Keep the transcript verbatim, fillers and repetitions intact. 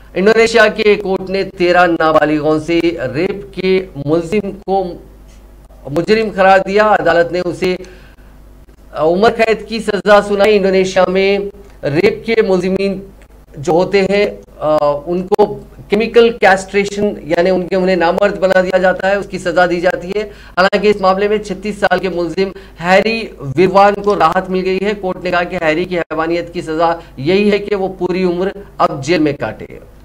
Indonesia के court ने तेरह नाबालिगों से रेप के मुलजिम को मुजरिम करार दिया। अदालत ने उसे उम्र कैद की सजा सुनाई। इंडोनेशिया में रेप के मुलजिमीन जो होते हैं उनको केमिकल कैस्ट्रेशन यानी उनके उन्हें नामर्द बना दिया जाता है, उसकी सजा दी जाती है। हालांकि इस मामले में छत्तीस साल के मुलजिम हैरी विरवान को राहत मिल गई है। कोर्ट ने कहा कि हैरी की हैवानियत की सजा यही है कि वो पूरी उम्र अब जेल में काटे।